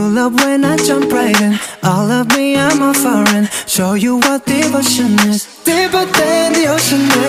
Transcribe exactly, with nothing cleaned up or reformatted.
Pull up when I jump right in. All of me, I'm on foreign. Show you what devotion is. Deeper than the ocean is.